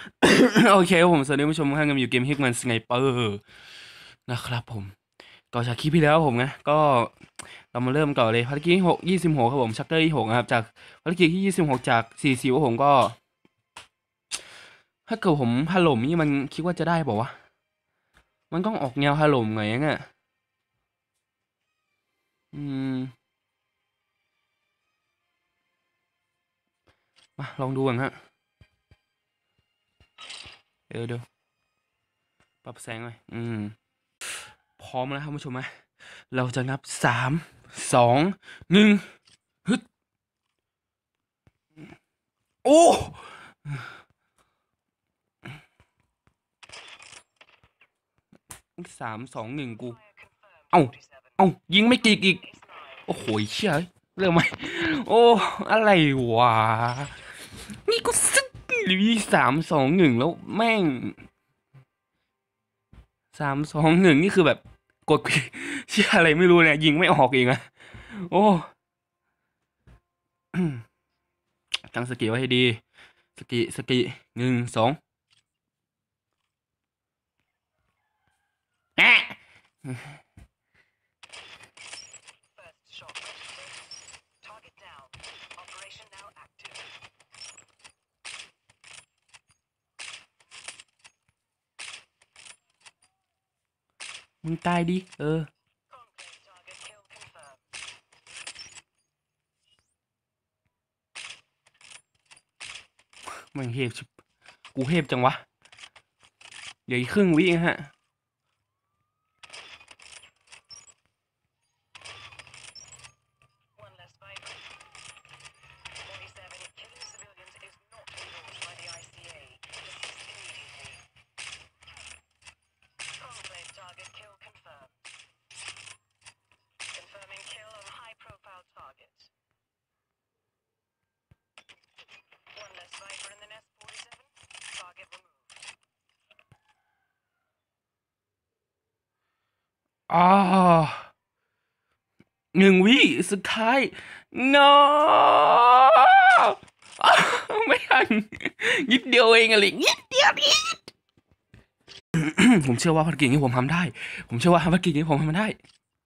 โอเคครับผมสวัสดีผู้ชมทุกท่านกันอยู่เกมฮิกแมนสไนเปอร์นะครับผมก็จากคลิปที่แล้วผมนะก็เรามาเริ่มก่อนเลยภารกิจที่26ครับผมชัปเตอร์ที่6นะครับจากภารกิจที่26จาก40ผมก็ถ้าเกิดผมถล่มนี่มันคิดว่าจะได้ป่าวะมันต้องออกแนวถล่มหน่อยอ่ะอืมมาลองดูกันฮะเดี๋ยวปรับแสงหน่อยพร้อมแล้วครับผู้ชมนะเราจะนับ3 2 1ฮึดโอ้3 2 1กูเอ้าเอ้ายิงไม่กี่อีก โอ้โหเชี่ยเริ่มไหมโอ้อะไรวะนี่ก็ซึกหรือ3 2 1แล้วแม่ง3 2 1นี่คือแบบกดเชี่ยอะไรไม่รู้เนี่ยยิงไม่ออกเองอะโอ้ตั้งสกิลไว้ให้ดีสกิ1 2แอะมึงตายดิมึงเทพกูเทพจังวะเดี๋ยวอีกครึ่งวิฮะอ๋อ1 วิสุดท้าย no ไม่ทันนิดเดียวเองอะไรนิดเดียวนิดผมเชื่อว่าภารกิจนี้ผมทำได้ผมเชื่อว่าภารกิจนี้ผมทำได้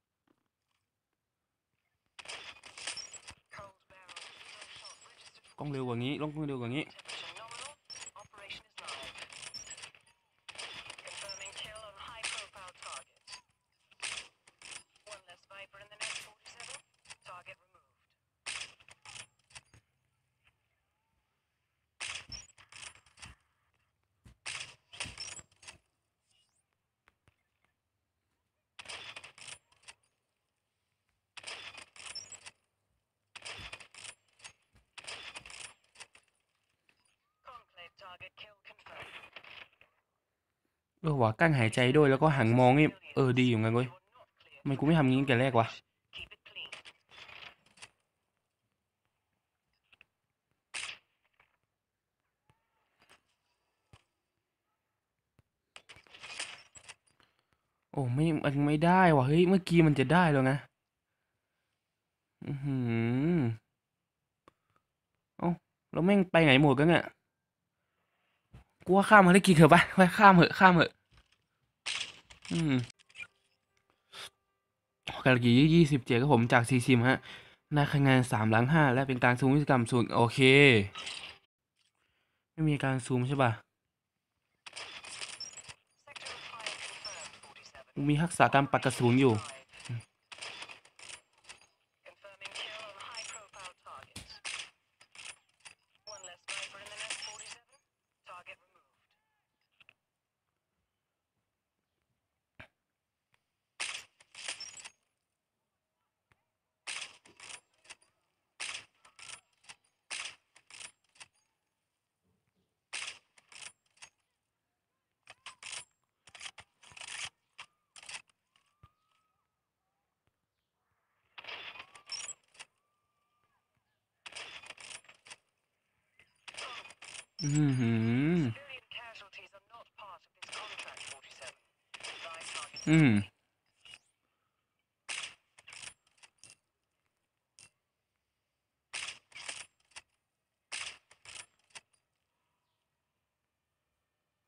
ต้องเร็วกว่านี้ต้องเร็วกว่านี้ว่ะกั้นหายใจด้วยแล้วก็หันมองนี่ดีอยู่ไงเว้ยทำไมกูไม่ทำงี้ตั้งแต่แรกวะโอ้ไม่มันไม่ได้ว่ะเฮ้ยเมื่อกี้มันจะได้แล้วนะอือหือเอ้าแล้วแม่งไปไหนหมดกันเนี่ยกูว่าข้ามภารกิจเถอะปะไปข้ามเหอะอืมภารกิจ27ครับผมจาก40ฮะได้คะแนน3/5และเป็นการซูมพฤติกรรมศูนย์โอเคไม่มีการซูมใช่ป่ะมีทักษะการปัดกระสุนอยู่อือหืออืม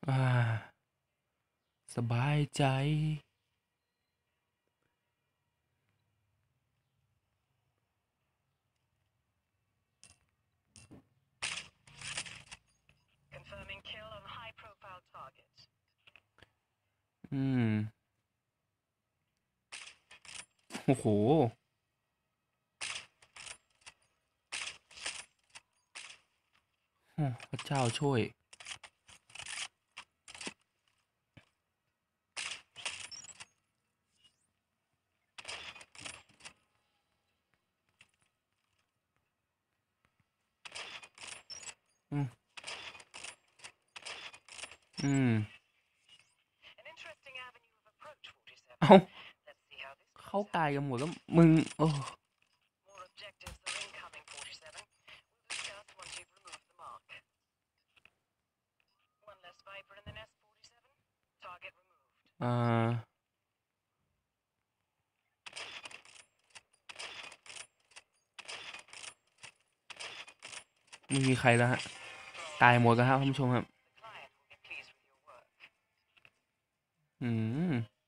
อ่าสบายใจ อืม โอ้โหโอ้พระเจ้าช่วย อืม อืม เอ้า เข้ากายกันหมดแล้วมึง โอ้อ่าไม่มีใครแล้วฮะ ตายหมดแล้วครับท่านผู้ชมครับ อืม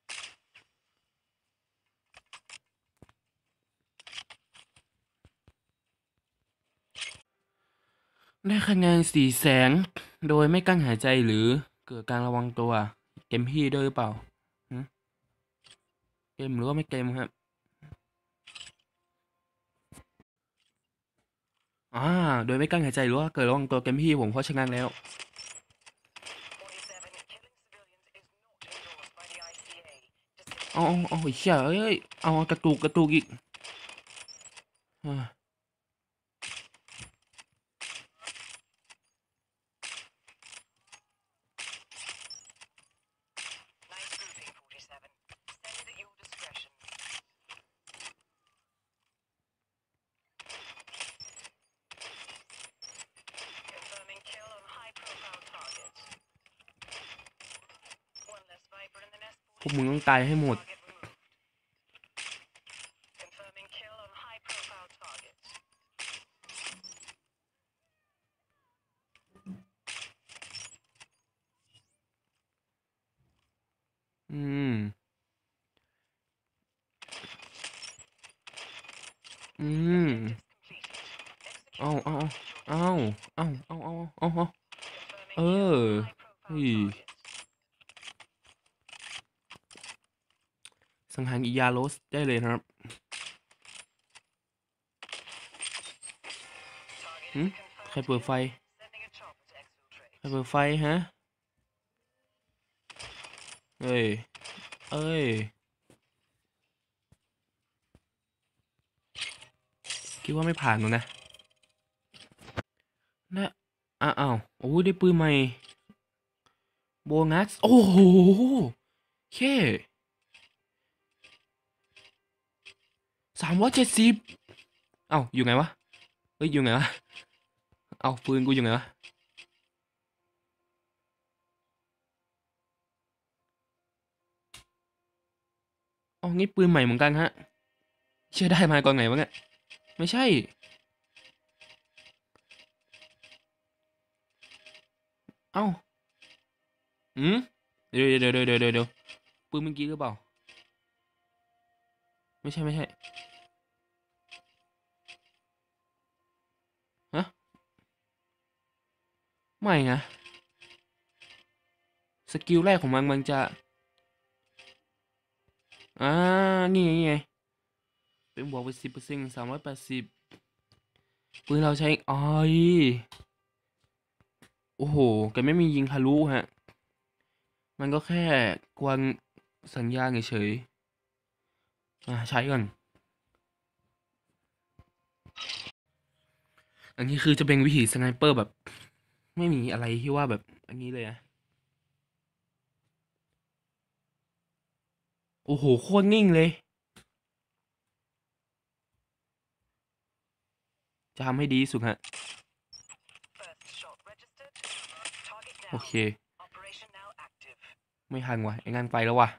ได้คะแนน400,000โดยไม่กั้นหายใจหรือเกิดการระวังตัวเต็มที่ด้วยหรือเปล่าหืมเต็มหรือว่าไม่เต็มครับอ่าโดยไม่กั้นหายใจหรือว่าเกิดระวังตัวเต็มที่ผมเพราะชนะแล้วเอาเชี่ยเอ้ยเอากระตุกอีกอ่าพวกมึงต้องตายให้หมดอืมอืมเอาเอาเอาเออเฮ้ยสังหารอิยาโรสได้เลยนะครับหืมใครเปิดไฟใครเปิดไฟฮะเอ้ยเอ้ยคิดว่าไม่ผ่านหรอกนะนะอ้าวโอ้ยได้ปืนใหม่โบนัสโอ้โหแค่370เอ้าอยู่ไงวะเฮ้ยอยู่ไงวะเอ้าปืนกูอยู่ไงวะอ๋อนี่ปืนใหม่เหมือนกันฮะเชื่อได้มาก่อนไงวะเนี่ยไม่ใช่เอ้าอืมเดี๋ยวปืนเมื่อกี้หรือเปล่าไม่ใช่ฮะไม่นะสกิลแรกของมันจะอ่านี่ไงเป็นบวกไป10%380ปืนเราใช้อ้อยโอ้โหแกไม่มียิงทะลุฮะมันก็แค่กวนสัญญาณเฉยๆใช้ก่อน อันนี้คือจะเป็นวิถีสไนเปอร์แบบไม่มีอะไรที่ว่าแบบอันนี้เลยอะโอ้โหโคตรนิ่งเลยจะทำให้ดีที่สุดฮะโอเคไม่ทันว่ะไอ้งานไปแล้วว่ะ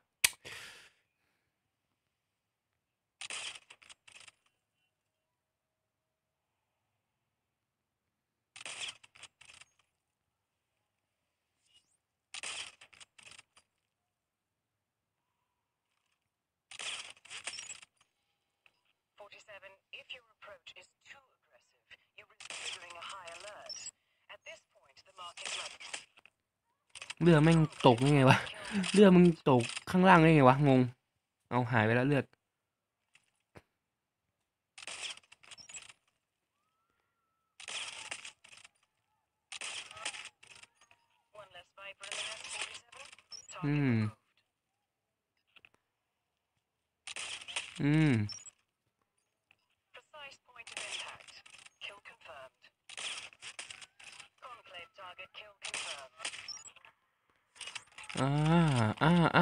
เลือดแม่งตกยังไงวะเลือดมึงตกข้างล่างได้ไงวะงงเอาหายไปแล้วเลือดอืมอืมอ่าอ่า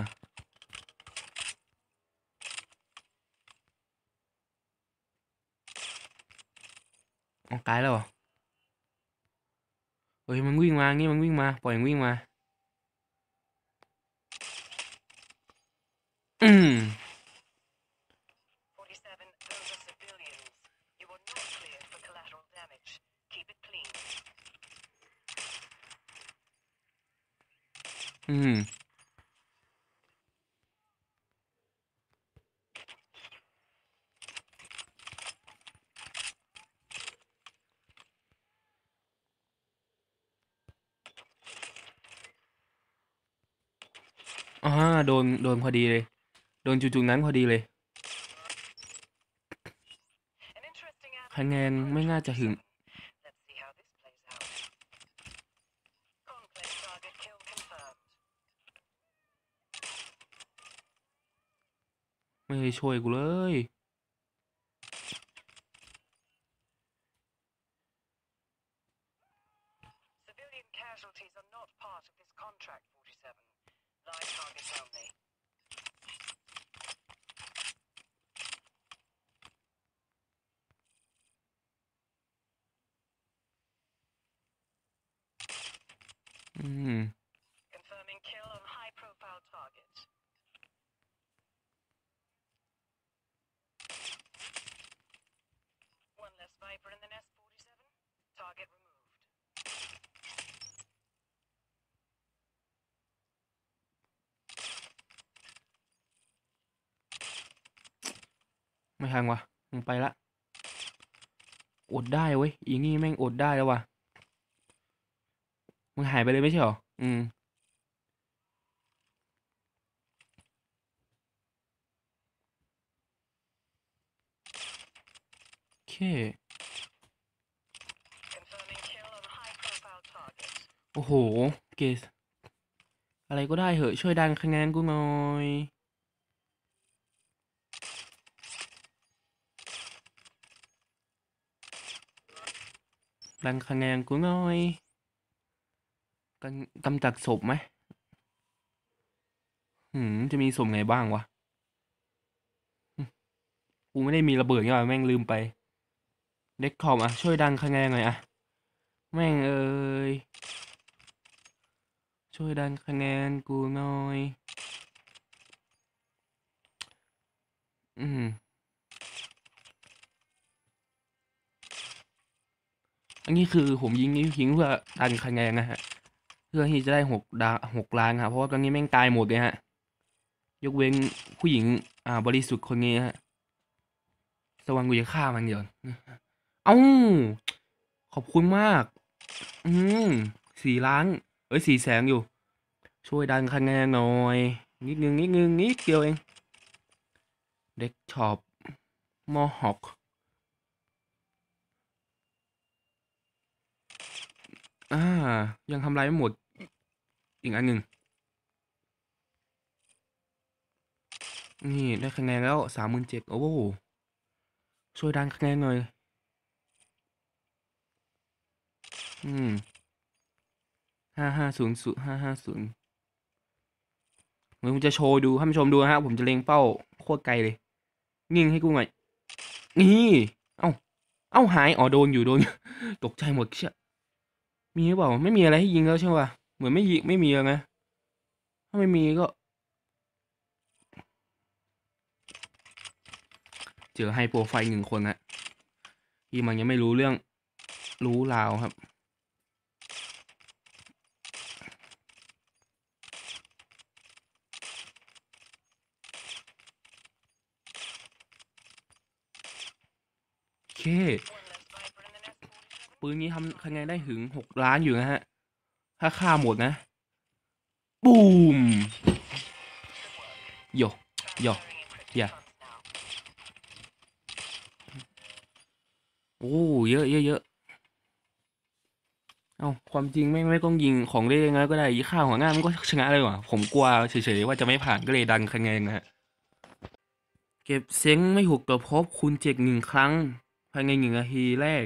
เอาตายแล้วเหรอเฮ้ยมันวิ่งมางี้มันวิ่งมาปล่อยมันวิ่งมาอืมอืมอ่าโดนพอดีเลยโดนจุดๆนั้นพอดีเลยคะแนนไม่น่าจะถึงไม่ได้ช่วยกูเลยอืมไม่ทันวะมึงไปละอดได้เว้ยอีนี่แม่งอดได้แล้ววะมึงหายไปเลยไม่ใช่เหรออืมโอเคโอ้โหเกสอะไรก็ได้เหอะช่วยดันคะแนนกูหน่อยดันคะแนนกูหน่อยกันกำจัดศพไหมจะมีศพไงบ้างวะกูไม่ได้มีระเบิดนี่หว่าแม่งลืมไปเด็กทอมอ่ะช่วยดันคะแนนหน่อยอ่ะแม่งเอ้ยช่วยดันคะแนนกูหน่อยอืมอันนี้คือผมยิงนิ้วทิ้งเพื่อดันคะแนนนะฮะเพื่อที่จะได้6 ล้านครับเพราะว่าตอนนี้แม่งตายหมดเลยฮะยกเว้นผู้หญิงบริสุทธิ์คนนี้ฮะสวรรค์กูจะฆ่ามันเดี๋ยวเอ้าขอบคุณมากอืม4 ล้านเอ้ย400,000อยู่ช่วยดันคะแนนหน่อยนิดนึงนิดเดียวเองเด็กช็อปมอฮอกอ่ายังทำลายไม่หมดอีกอันหนึ่งนี่ได้คะแนนแล้ว37,000โอ้โหช่วยดันคะแนนหน่อยอืม5500เดี๋ยวผมจะโชว์ดูให้ผู้ชมดูนะฮะผมจะเล็งเป้าโคตรไกลเลยนิ่งให้กูหน่อยนี่เอ้าหายอ๋อโดนตกใจหมดเชี่ยมีหรือเปล่าไม่มีอะไรให้ยิงแล้วใช่ป่ะเหมือนไม่ยิงไม่มีแล้วนะถ้าไม่มีก็เจอไฮโปรไฟล์1 คนนะที่มันยังไม่รู้เรื่องรู้ราวครับโอเคปืนนี้ทำคะแนนได้ถึง6 ล้านอยู่นะฮะถ้าฆ่าหมดนะบูมโยโยอย่าโอ้เยอะเยอะเยอะเอ้าความจริงไม่ต้องยิงของเล่นยังไงก็ได้ยี่ข้าวหัวหน้ามันก็ชนะเลยว่ะผมกลัวเฉยๆว่าจะไม่ผ่านก็เลยดันคะแนนนะฮะเก็บเซ้งไม่ถูกตัวพบคูณเจ็ดหนึ่งครั้งภายใน1 นาทีแรก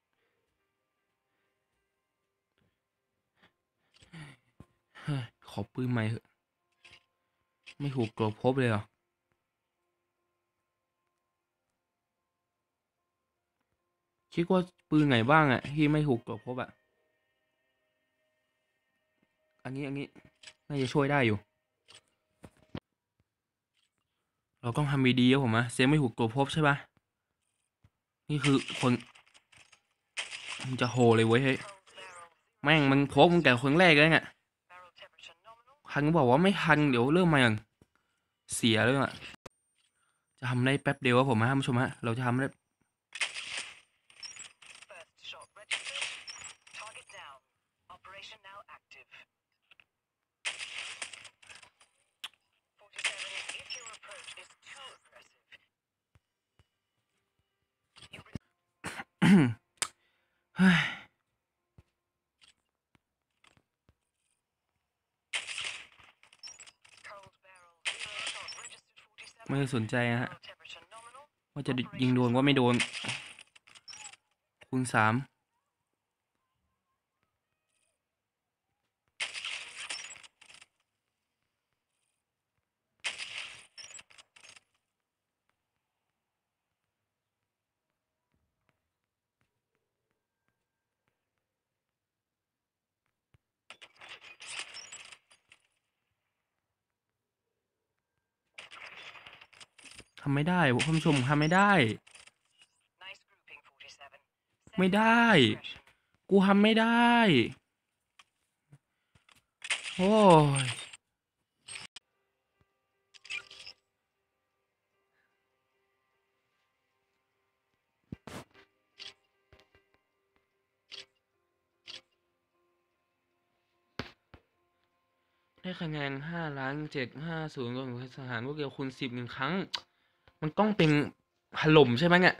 ขอปืนใหม่เถอะไม่ถูกตัวพบเลยเหรอคิดว่าปืนไหนบ้างอะที่ไม่ถูกตัวพบอะอันนี้น่าจะช่วยได้อยู่เราต้องทำดีๆครับผมนะเซฟไม่ถูกตัวพบใช่ปะนี่คือคนมันจะโหเลยเว้ยเฮ้ยแม่งมันพบตั้งแต่คนแรกเลยเนี่ยทันก็บอกว่าไม่ทันเดี๋ยวเริ่มมาอย่างเสียเลยอะจะทำได้แป๊บเดียวครับผมนะท่านผู้ชมฮะเราจะทำได้ เฮ้ยไม่ได้สนใจนะฮะว่าจะยิงโดนว่าไม่โดนคูณ3ทำไม่ได้ท่านผู้ชมทำไม่ได้ไม่ได้กูทำไม่ได้โอ้ยได้คะแนน5,750รวมถึงทหารพวกเดียวคูณ101 ครั้งมันต้องเป็นถล่มใช่ไหมเนี่ย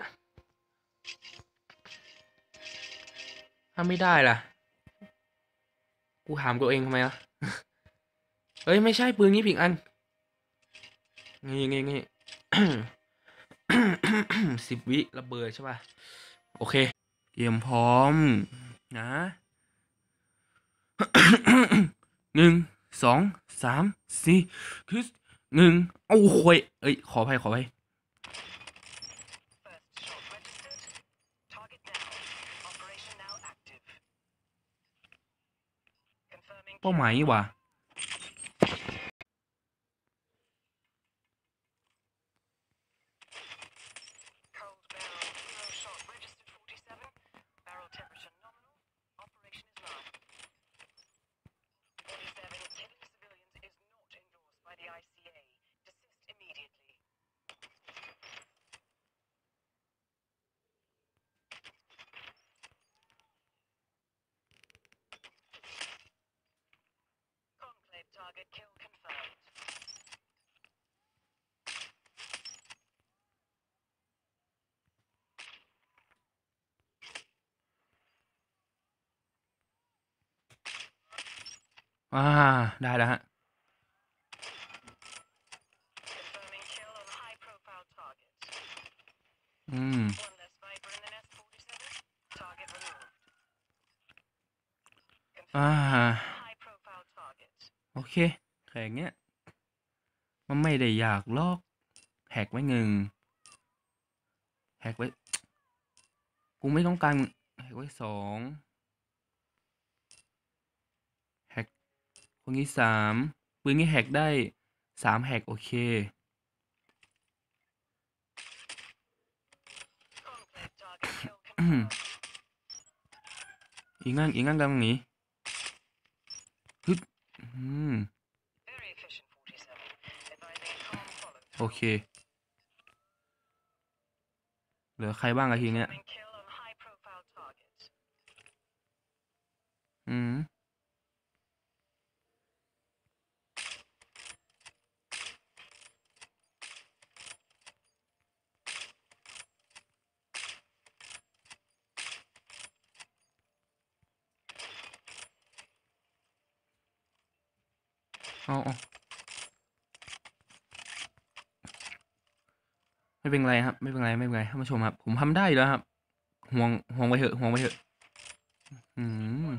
ถ้าไม่ได้ล่ะกูถามตัวเองทำไมล่ะเอ้ยไม่ใช่ปืนนี้ผิดอันงี้10 วิระเบิดใช่ป่ะโอเคเตรียมพร้อมนะ1 2 3 4คือ1โอ้โหยเอ้ยขออภัยเป้าหมายนี่หว่าอ่าได้แล้วฮะอืมอ่าโอเคแข่งเนี้ยมันไม่ได้อยากลอกแฮกไว้แฮกไว้กูไม่ต้องการแฮกไว้2แฮกคนที่3ปืนนี้แฮกได้3แฮกโอเคอีกงั้นกำลังหนีฮึดอืมโอเคเหลือใครบ้างอะทีเนี้ยอืมเอาไม่เป็นไรครับไม่เป็นไรไม่เป็นไรท่านผู้ชมครับผมทำได้อยู่แล้วครับห่วงไปเถอะห่วงไปเถอะอืม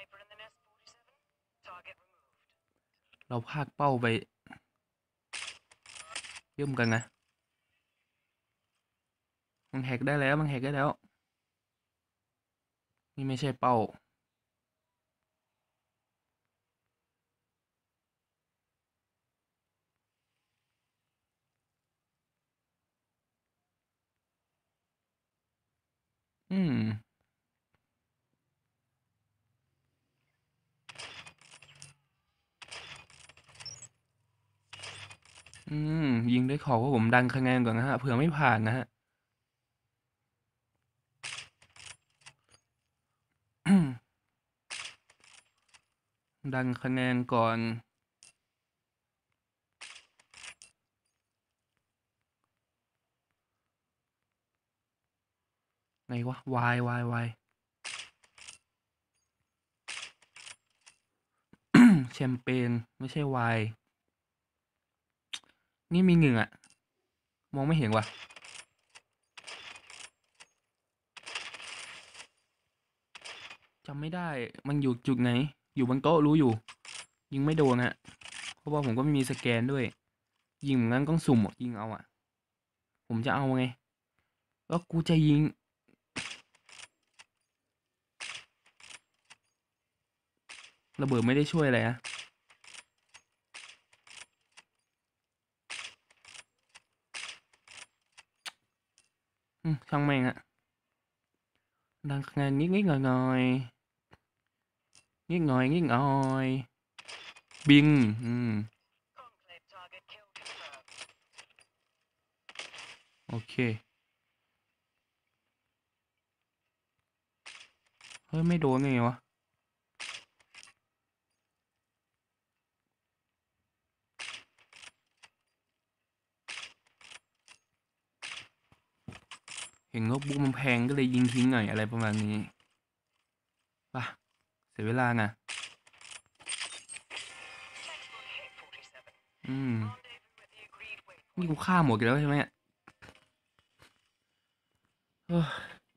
เราพากเป้าไปเยิ่มกันนะมันแหกได้แล้วมันแหกได้แล้วนี่ไม่ใช่เป้าอืมอืยิงด้วยขอบว่าผมดันคะแนนก่อนนะฮะเผื่อไม่ผ่านนะฮะดันคะแนนก่อนไงวะวายแชมเปญไม่ใช่วายนี่มีหนึ่งอะมองไม่เห็นว่ะจำไม่ได้มันอยู่จุดไหนอยู่บนโต๊ะรู้อยู่ยิงไม่โดนฮะเพราะว่าผมก็ไม่มีสแกนด้วยยิงเหมือนกันต้องสุ่มยิงเอาอะผมจะเอาไงแล้วกูจะยิงระเบิดไม่ได้ช่วยอะไรนะช่างแม่งฮะดังคะแนนนิดหน่อยนิดหน่อยนิดหน่อยบิงโอเคเฮ้ยไม่โดนไงวะเห็นโน้ตบุ๊กมันแพงก็เลยยิงทิ้งหน่อยอะไรประมาณนี้ป่ะเสียเวลานะอืมนี่กูฆ่าหมดแล้วใช่ไหมเอ้อ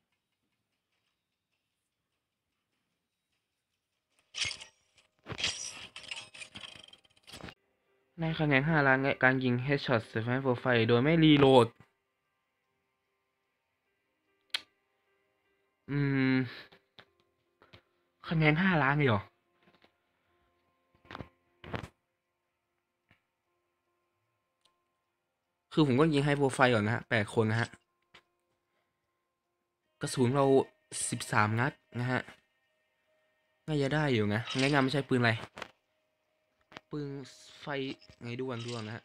ได้คะแนน5 ล้านในการยิง Headshot Survival Profile โดยไม่รีโหลดอืมคะแนน5 ล้านเลยเหรอคือผมก็ยิงให้โปรไฟล์ก่อนนะฮะ8 คนนะฮะกระสุนเรา13 นัดนะฮะน่าจะได้อยู่นะแนะนำไม่ใช่ปืนอะไรปืนไฟไงด้วนนะฮะ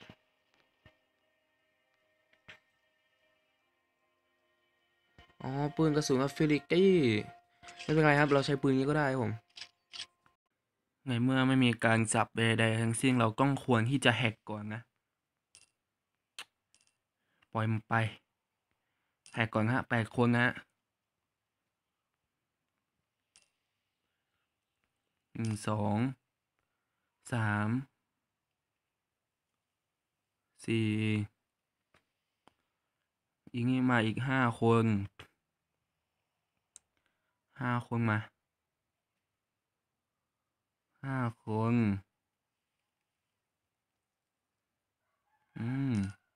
อ๋อปืนกระสุนอะฟิลิกตี้ไม่เป็นไรครับเราใช้ปืนนี้ก็ได้ครับผมในเมื่อไม่มีการจับใดๆทั้งสิ้นเราต้องควรที่จะแฮกก่อนนะปล่อยมันไปแฮกก่อนฮะ8 คนนะฮะ1 2 3 4อีกนี่มาอีก5 คน5 คนมา5 คนอืม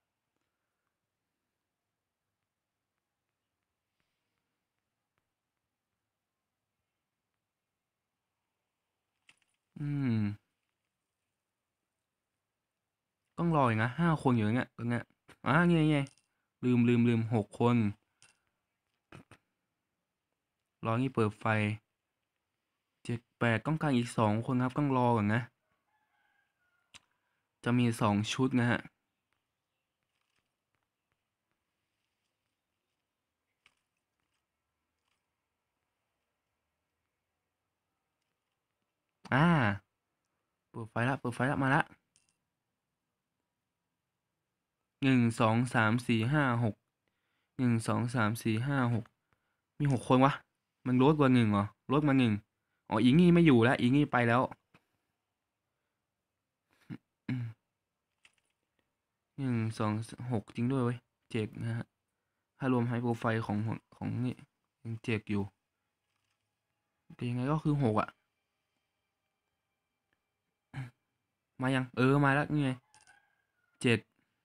อืมต้องรออีกนะ5 คนอยู่เนี่ยตรงเนี้ยไงลืม6 คนรอนี่เปิดไฟ7 8ต้องการอีก2 คนครับต้องรอก่อนนะจะมี2 ชุดนะฮะอ่าเปิดไฟละมาละ1 2 3 4 5 61 2 3 4 5 6มี6 คนวะมันลดกว่า1เหรอลดมา1อ๋ออีงี้ไม่อยู่แล้วอีงี้ไปแล้ว 1 2 6จริงด้วยเว้ยเจกนะฮะถ้ารวมไฮโปรไฟล์ของนี่ยังเจกอยู่แต่ยังไงก็คือ6อ่ะมายังมาแล้วนี่ไง7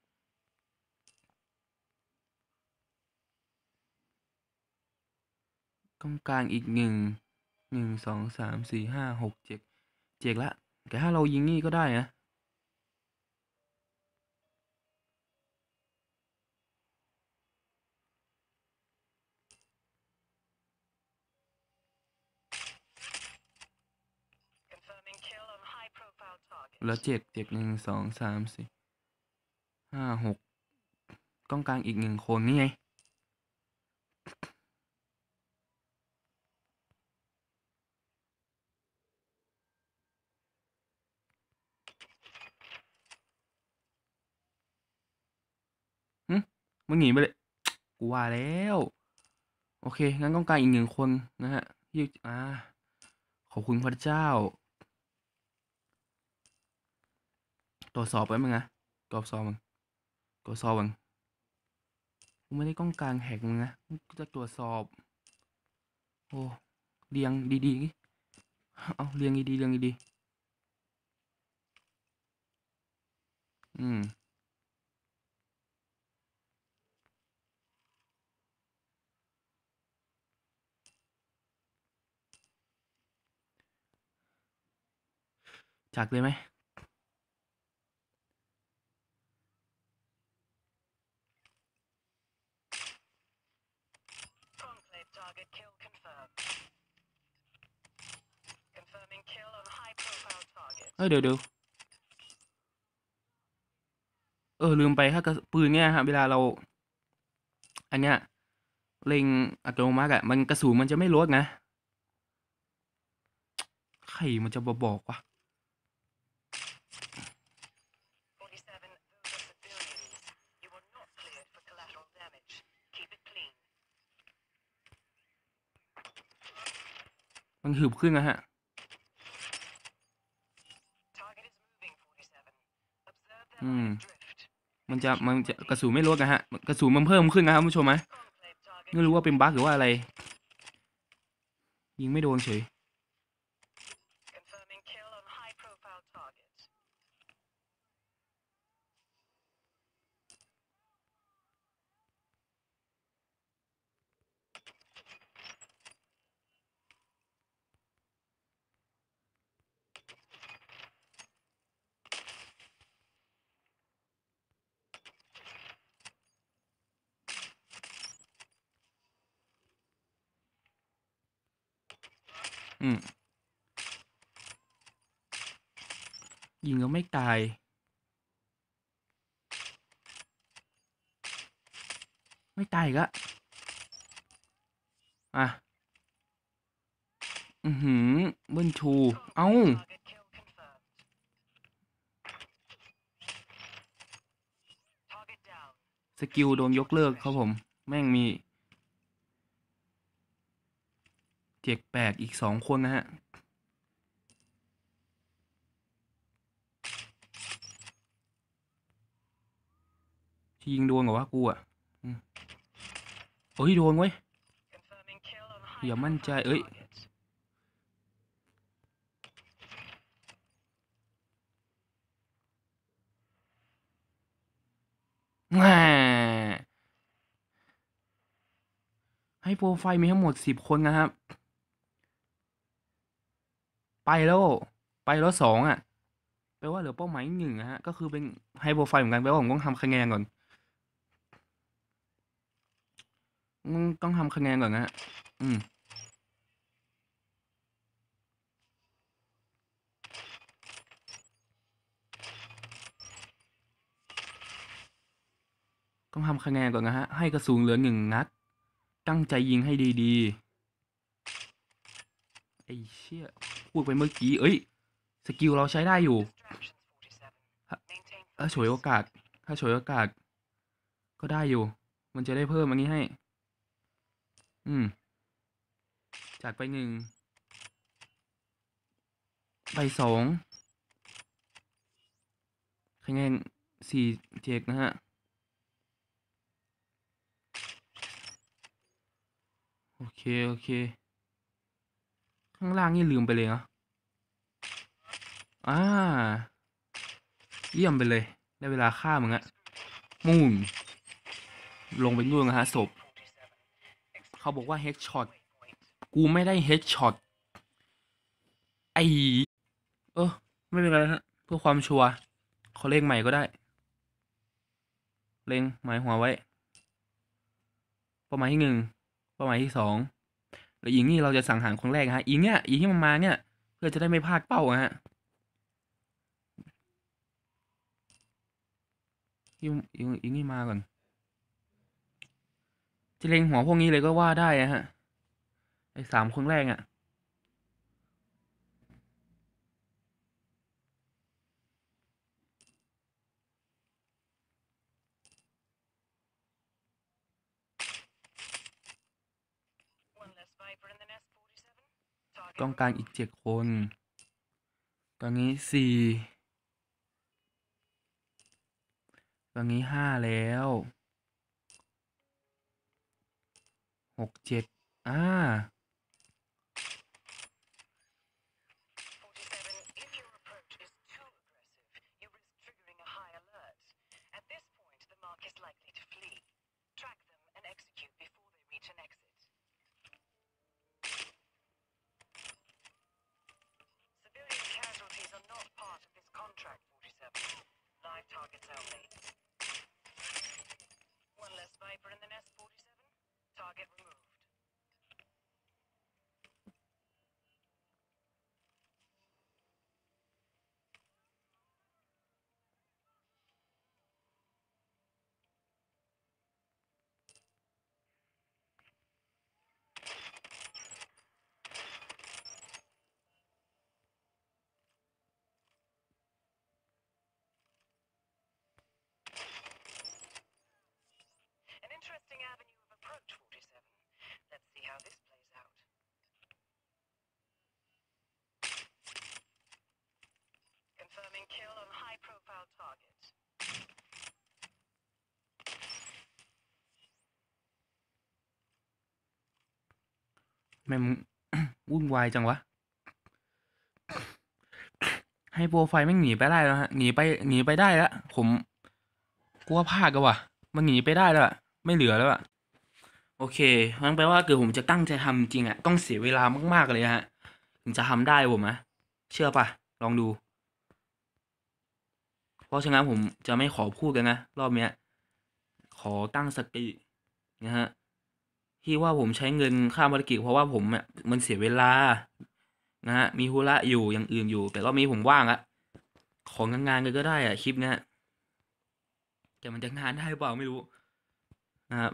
กองกลางอีก1 1 2 3 4 5 6เจกละแต่ถ้าเรายิงนี่ก็ได้นะ แล้วเจ็ก1 2 3 4 5 6กองกลางอีก1 คนนี่ไงหึมึงหนีไปเลยกูว่าแล้วโอเคงั้นกองกลางอีก1 คนนะฮะที่ขอบคุณพระเจ้าตรวจสอบไว้มึงนะตรวจสอบมึงตรวจสอบมึงกูไม่ได้กองกลางแหกมึงนะกูจะตรวจสอบโอ้เรียงดีๆเอาเรียงดีๆเรียงดีๆจักเลยไหมเดี๋ยวลืมไปถ้ากระปืนเนี่ยฮะเวลาเราอันเนี้ยเล็งอัตโนมัติอะมันกระสุนมันจะไม่ลดนะใครมันจะบอกวะมันหืบขึ้นนะฮะอืมมันจะกระสุนไม่ลดนะฮะกระสุนมันเพิ่มขึ้นนะครับผู้ชมนะไม่รู้ว่าเป็นบั๊กหรือว่าอะไรยิงไม่โดนเฉยอืมยิงแล้วไม่ตายไม่ตายอีกอะอ่ะเบิ้ลชูเอ้าสกิลโดนยกเลิกครับผมแม่งมีเจ็กแปลกอีก2 คนนะฮะที่ยิงโดนกับว่ากูอะโอ้ยโดนเว้ยอย่ามั่นใจแหมให้โปรไฟล์มีทั้งหมด10 คนนะครับไปแล้ว2อ่ะแปลว่าเหลือเป้าหมาย1นะฮะก็คือเป็นให้โปรไฟล์เหมือนกันแปลว่าผมต้องทำคะแนนก่อนต้องทำคะแนนก่อนนะฮะอืมต้องทำคะแนนก่อนนะฮะให้กระสุนเหลือ1 นัดตั้งใจยิงให้ดีๆไอ้เชี่ยพูดไปเมื่อกี้สกิลเราใช้ได้อยู่ถ้าถ้าฉวยโอกาสถ้าฉวยโอกาสก็ได้อยู่มันจะได้เพิ่มอันนี้ให้อืมจัดไปไป2คะแนน 4 เจกนะฮะโอเคโอเคข้างล่างนี่ลืมไปเลยเนาะอ่าเยี่ยมไปเลยได้เวลาฆ่ามึงอะมูนลงไปนู่นนะฮะศพเขาบอกว่าเฮดช็อตกูไม่ได้เฮดช็อตไอไม่เป็นไรฮะเพื่อความชัวร์เขาเล่งใหม่ก็ได้เล็งหมายหัวไว้เป้าหมายที่1เป้าหมายที่2แล้วยิงนี่เราจะสังหารคนแรกฮะยิงเนี่ยยิงที่มันมาเนี่ยเพื่อจะได้ไม่พลาดเป้าฮะยิงนี่มาก่อนจะเล็งหัวพวกนี้เลยก็ว่าได้ฮะไอ้3คนแรกอ่ะต้องการอีก7 คนตอนนี้ตอนนี้5แล้ว6 7แม่งวุ่นวายจังวะให้โปรไฟล์แม่งหนีไปได้แล้วฮะหนีไปได้แล้วผมกลัวพลาดกันว่ะมันหนีไปได้แล้วอะไม่เหลือแล้วอะโอเคงั้นแปลว่าเกิดผมจะตั้งใจทำจริงอะต้องเสียเวลามากๆเลยฮะถึงจะทำได้ผมนะเชื่อป่ะลองดูเพราะฉะนั้นผมจะไม่ขอพูดกันนะรอบเนี้ยขอตั้งสตินะฮะที่ว่าผมใช้เงินค่าภารกิจเพราะว่าผมอะมันเสียเวลานะฮะมีธุระอยู่อย่างอื่นอยู่แต่รอบนี้ผมว่างอะของงานๆกันก็ได้อะคลิปเนี้ยแต่มันจะงานได้หรือเปล่าไม่รู้นะครับ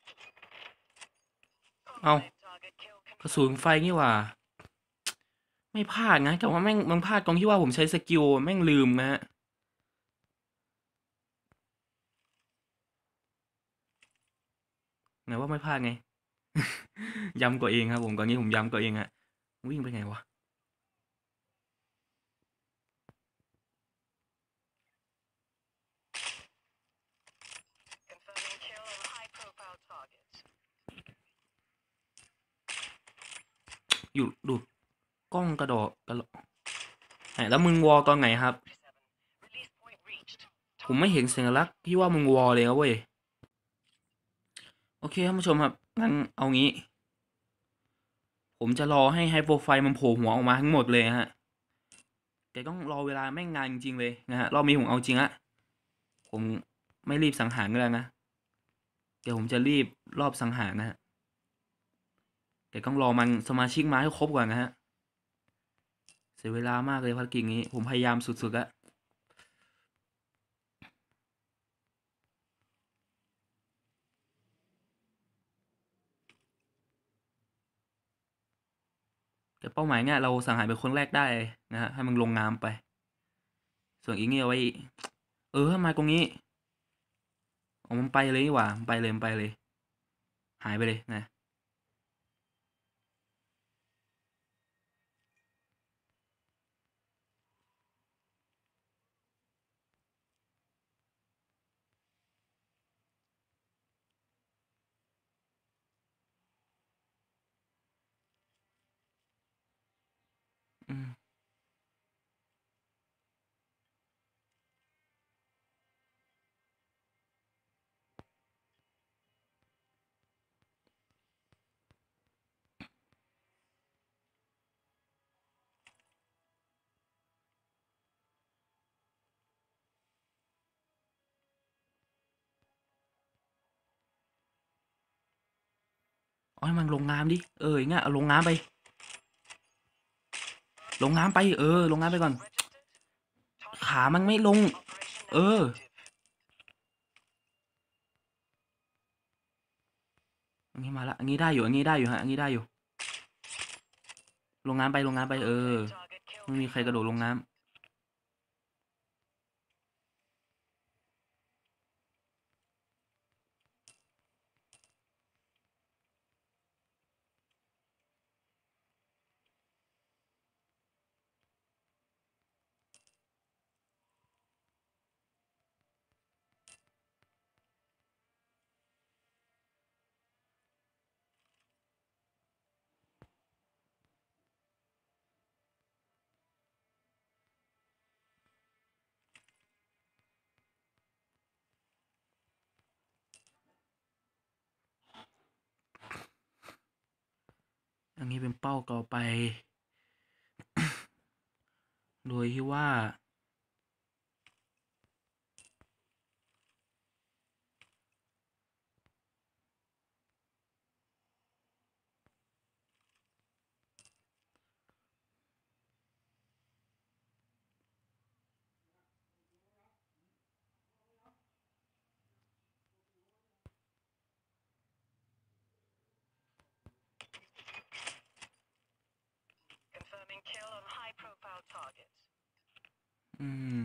เอากระสุนไฟนี่หว่าไม่พลาดนะแต่ว่าแม่งมันพลาดตรงที่ว่าผมใช้สกิลแม่งลืมนะฮะไงว่าไม่พลาดไงย้ำตัวเองครับผมตอนนี้ผมย้ำตัวเองฮะวิ่งไปไงวะอยู่ดูกล้องกระโดดกระโดดไหนแล้วมึงวอลตอนไหนครับผมไม่เห็นสัญลักษณ์ที่ว่ามึงวอลเลยครับเว้ยโอเคท่านผู้ชมครับงั้นเอางี้ผมจะรอให้ไฮโปรไฟล์มันโผล่หัวออกมาทั้งหมดเลยฮะแต่ต้องรอเวลาแม่งนานจริงๆเลยนะฮะรอบนี้ผมเอาจริงละผมไม่รีบสังหารก็แล้วนะเดี๋ยวผมจะรีบรอบสังหารนะฮะแต่ต้องรอมันสมาชิกมาให้ครบก่อนนะฮะเสียเวลามากเลยภารกิจนี้ผมพยายามสุดๆแล้วแต่เป้าหมายเนี่ยเราสังหารเป็นคนแรกได้นะฮะให้มันลงน้ำไปส่วนอีกนี่เอาไว้ทำไมตรงนี้อมันไปเลยนี่หว่ามันไปเลยมันไปเลยหายไปเลยนะอืมเอาให้มันลงน้ำดิอย่างเงี้ยเอาลงน้ำไปลงน้ำไปลงน้ำไปก่อนขามันไม่ลงเอออันนี้มาละอันนี้ได้อยู่อันนี้ได้อยู่ฮะอันนี้ได้อยู่ลงน้ำไปลงน้ำไปไม่มีใครกระโดดลงน้ำอันนี้เป็นเป้าต่อไปโดยที่ว่า อืม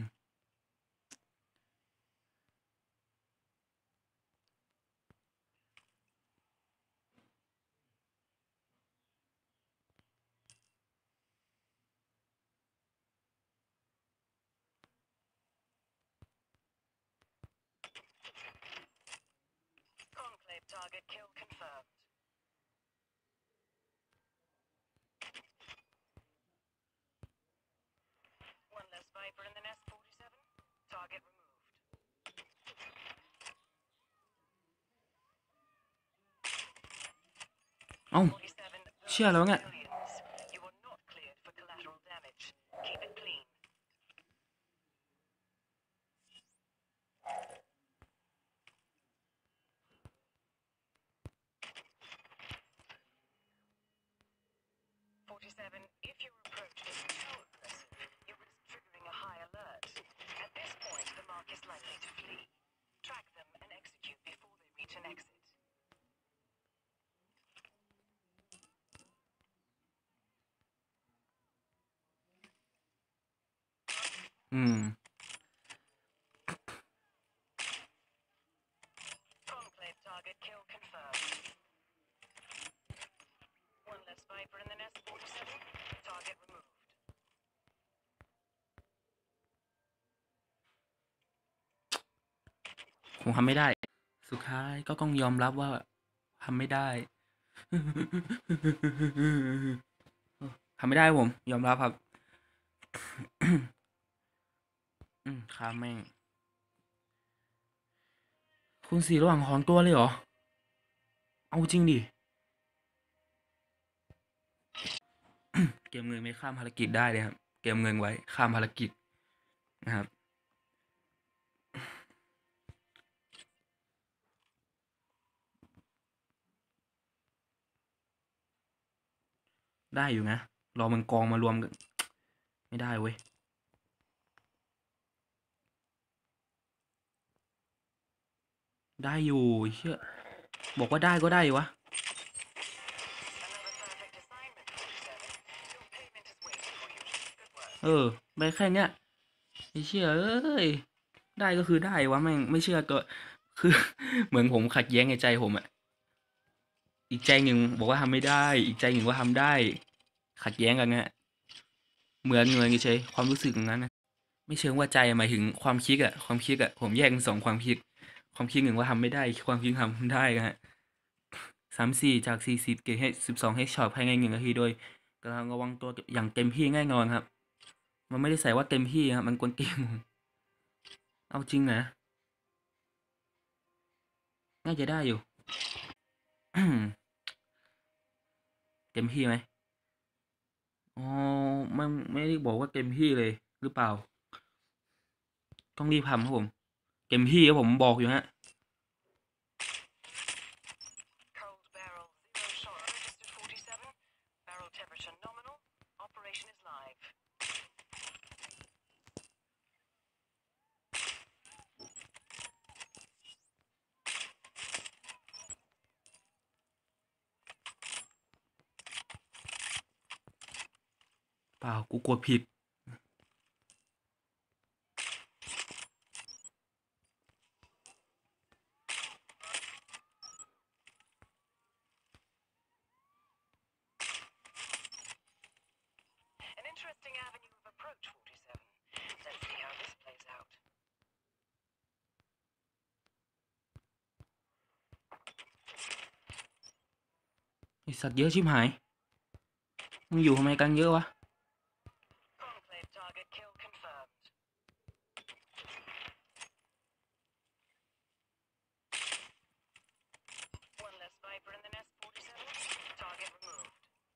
เอ้าเชื่อแล้วไงอืม Conclave target kill confirmed. One less Viper in the nest. 47. Target removed. ผมทำไม่ได้ สุดท้ายก็ต้องยอมรับว่าทำไม่ได้ ทำไม่ได้ผมยอมรับครับ ข้ามแม่ง คุณสี่ระหว่างถอนตัวเลยเหรอ เอาจริงดิ เกมเงินไม่ข้ามภารกิจได้เลยครับ เกมเงินไว้ข้ามภารกิจนะครับ ได้อยู่นะ รอมันกองมารวมกัน ไม่ได้เว้ย ได้อยู่เชื่อบอกว่าได้ก็ได้วะ Another perfect assignment. 47. Your payment is waiting for you. Good work. ได้แค่เนี้ยไอ้เชื่อเอ้ย ได้ก็คือได้วะแม่งไม่เชื่อก็คือ เหมือนผมขัดแย้งในใจผมอะอีกใจหนึ่งบอกว่าทำไม่ได้ อีกใจหนึ่งว่าทำได้ ขัดแย้งกันนะเหมือนเฉยความรู้สึกอย่างนั้นนะไม่เชิงว่าใจหมายถึงความคิดอะความคิดอะผมแยกเป็นสองความคิด ความคิดหนึ่งว่าทำไม่ได้ความคิดทำได้นะฮะ34จาก40เกรดให้12ให้ช็อตภายใน1 นาทีโดยกำลังระวังตัวอย่างเต็มที่แน่นอนครับ มันไม่ได้ใส่ว่าเต็มที่ครับมันกวนตีนเอาจริงนะน่าจะได้อยู่ เต็มที่ไหมอ๋อไม่ได้บอกว่าเต็มที่เลยหรือเปล่าต้องรีบทำครับผมเต็มที่ครับผมบอกอยู่ฮะ Cold barrel. Zero shot. Registered 47. Barrel temperature nominal. Operation is live. เปล่ากูกดผิด An interesting avenue of approach. 47. Let's see how this plays out. ไอสัตว์เยอะชิบหายมึงอยู่ทำไมกันเยอะวะ Conclave target kill confirmed. One less Viper in the nest. 47. Target removed.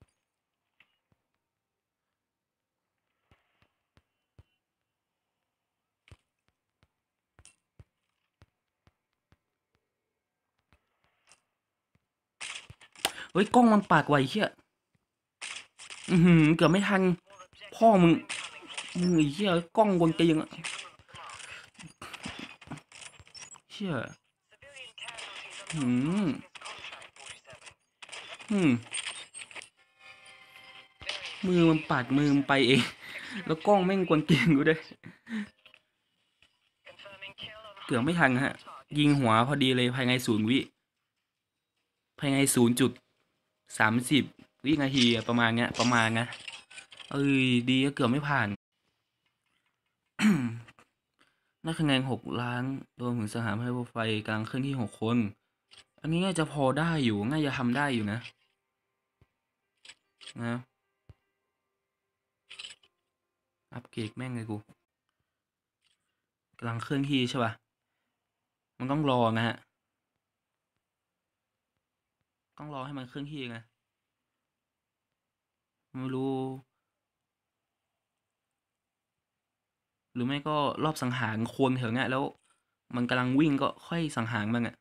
เฮ้ยกล้องมันปากไวเชี่ยเกือบไม่ทัน More objectives พ่อมึง incoming. มึงไอ้เชี่ยกล้องบนเตียงอะ You've removed the mark. เชี่ย Civilian casualties are หื not ม part of this contract. 47. อืม Very มือมัน ingenious. ปัดมือมันไป 47. เอง แล้วกล้องแม่งกวนตีนกูด้วย Confirming kill on เกือบไม่ high ทัน profile ฮะ target. ยิงหัวพอดีเลยภายใน0 วิภายใน0.30 วินาทีอะประมาณเนี้ยประมาณนะเอ้ยดีก็เกือบไม่ผ่าน ได้คะแนน6 ล้านรวมถึงสหภาพไฟกลางเครื่องที่6 คนอันนี้น่าจะพอได้อยู่น่าจะทำได้อยู่นะอัปเกรดแม่งเลยกูกำลังเคลื่อนที่ใช่ป่ะมันต้องรอนะฮะต้องรอให้มันเคลื่อนที่ไงไม่รู้หรือไม่ก็รอบสังหารคนแถวเนี้ยแล้วมันกำลังวิ่งก็ค่อยสังหารมันอ่ะ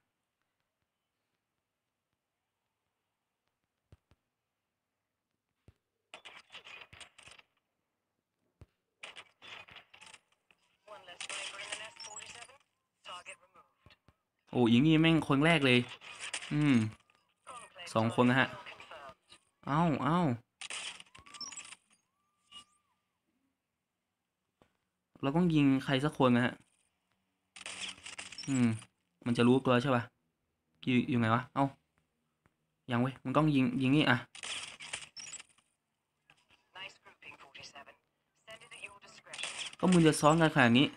One less Viper in the nest. 47. Target removed. โอ้ยงี้แม่งคนแรกเลย Conclave 2 คน target นะฮะ kill confirmed. เอ้ารเราต้องยิงใครสักคนนะฮะ มันจะรู้ตัวใช่ป่ะอยู่ไงวะ เอ้ายังเว้ยมึงต้องยิงนี่อ่ะ Nice grouping, 47. Send it at your discretion. ก็มึงจะซ้อนกันขนาดนี้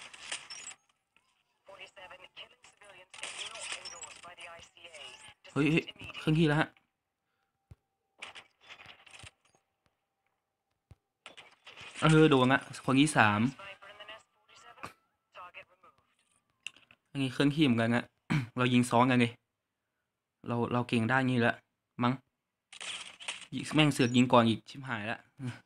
47. Killing civilians is not endorsed by the ICA. เฮ้ย Desist เคลื่อน immediately. ที่แล้วฮะ โดนละคนที่ 3 Sniper in the nest, 47. Target removed. อันนี้เคลื่อนที่เหมือนกันนะ เรายิงซ้อนกันเลยเราเก่งด้านนี้แล้วมั้งแม่งเสือกยิงก่อนอีกชิบหายแล้ว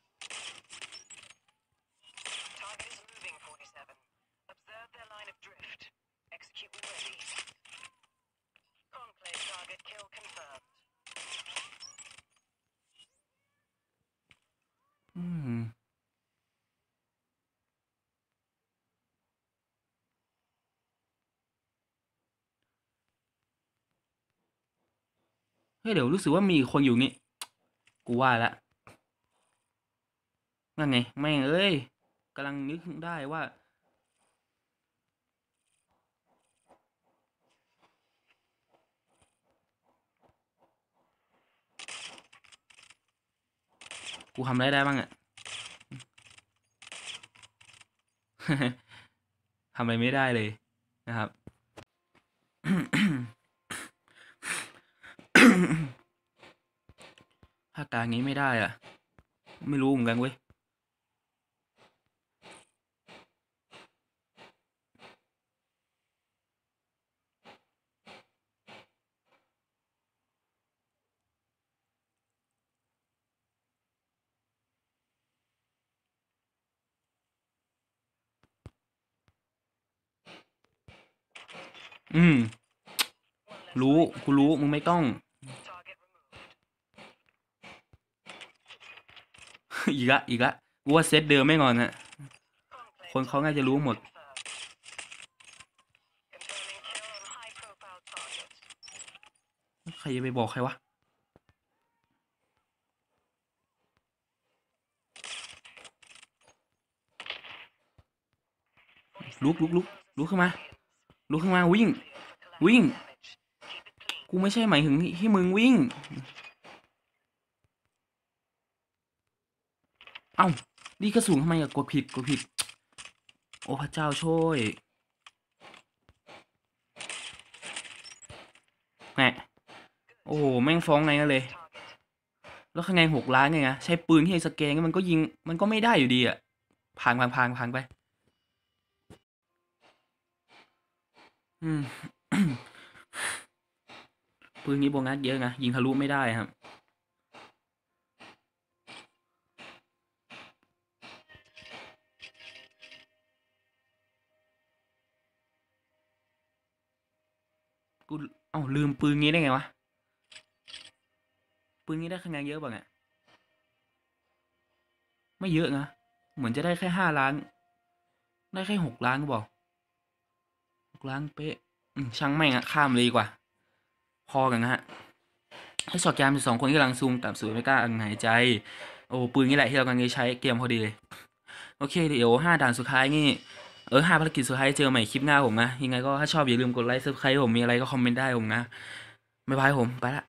Target is moving, 47. Observe their line of drift. Execute when ready. Conclave target kill confirmed. เฮ้ยเดี๋ยวรู้สึกว่ามีคนอยู่นี่ กูว่าแล้วนั่นไงแม่งเอ้ยกำลังนึกได้ว่า กูทำอะไรได้บ้างอะ ทำอะไรไม่ได้เลยนะครับ ถ้าการนี้ไม่ได้อ่ะ ไม่รู้เหมือนกันเว้ย อืม รู้ กูรู้ มึงไม่ต้อง Target removed. อีกละกูว่าเซตเดิมไม่งอนนะ Conclave คนเขาน่าจะรู้หมด confirmed. Confirming kill on high profile target. ใครจะไปบอกใครวะ ลุกขึ้นมา วิ่ง กูไม่ใช่หมายถึงให้มึงวิ่ง เอ้านี่กระสุนทำไมอะกดผิด โอ้พระเจ้าช่วยแหมโอ้โหแม่งฟ้องไงกันเลย แล้วข้างใน6 ล้านไงใช้ปืนที่ไอ้สแกนมันก็ยิง มันก็ไม่ได้อยู่ดีอะพังไป ปืนนี้โบนัสเยอะไงยิงทะลุไม่ได้ครับ กูลืมปืนนี้ได้ไงวะ ปืนนี้ได้คะแนนเยอะป่ะเนี่ยไม่เยอะนะ เหมือนจะได้แค่5 ล้าน ได้แค่6 ล้านก็บอก6 ล้านเป๊ะช่างแม่งอะข้ามเลยดีกว่า พอกันนะฮะ ให้สอดแกม12 คนที่กำลังซูมต่ำสุดไม่กล้าหายใจ โอ้ปืนนี้แหละที่เรากำลังจะใช้เกมพอดีเลย โอเคเดี๋ยว5 ด่านสุดท้ายนี่5 ภารกิจสุดท้ายเจอใหม่คลิปหน้าผมนะ ยังไงก็ถ้าชอบอย่าลืมกดไลค์ซับสไครต์ผมมีอะไรก็คอมเมนต์ได้ผมนะบ๊ายบายผมไปละ